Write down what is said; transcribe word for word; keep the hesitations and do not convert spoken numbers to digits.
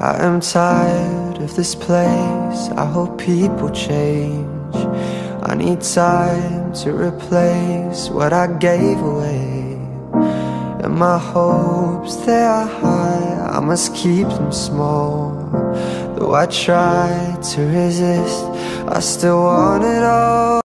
I am tired of this place, I hope people change. I need time to replace what I gave away. And my hopes, they are high, I must keep them small. Though I try to resist, I still want it all.